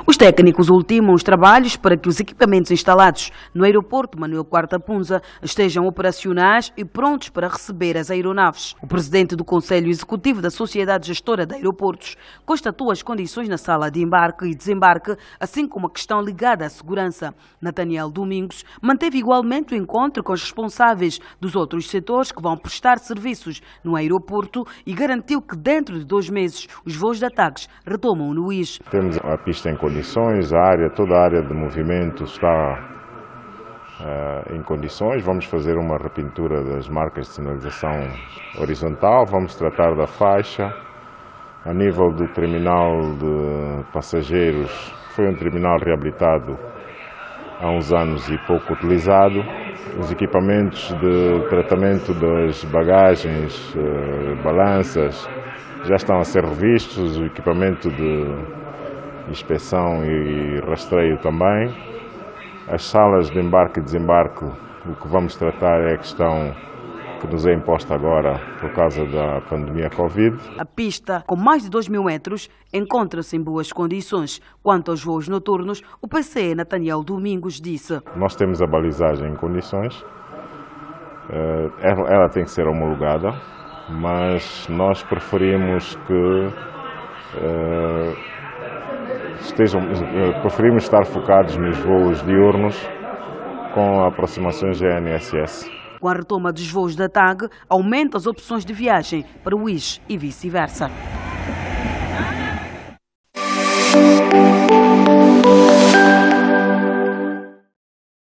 Os técnicos ultimam os trabalhos para que os equipamentos instalados no aeroporto Manuel Quarta Punza estejam operacionais e prontos para receber as aeronaves. O presidente do Conselho Executivo da Sociedade Gestora de Aeroportos constatou as condições na sala de embarque e desembarque, assim como a questão ligada à segurança. Nathaniel Domingos manteve igualmente o encontro com os responsáveis dos outros setores que vão prestar serviços no aeroporto e garantiu que dentro de 2 meses os voos da TAG retomam no IS. Temos a pista em condições, toda a área de movimento está em condições. Vamos fazer uma repintura das marcas de sinalização horizontal, vamos tratar da faixa. A nível do terminal de passageiros, foi um terminal reabilitado há uns anos e pouco utilizado. Os equipamentos de tratamento das bagagens, balanças, já estão a ser revistos, o equipamento de inspeção e rastreio também. As salas de embarque e desembarque, o que vamos tratar é a questão que nos é imposta agora por causa da pandemia Covid. A pista, com mais de 2.000 metros, encontra-se em boas condições. Quanto aos voos noturnos, o PCE Nathaniel Domingos disse: Nós temos a balizagem em condições, ela tem que ser homologada, mas nós preferimos preferimos estar focados nos voos diurnos com aproximações GNSS. Com a retoma dos voos da TAG, aumenta as opções de viagem para o IS e vice-versa.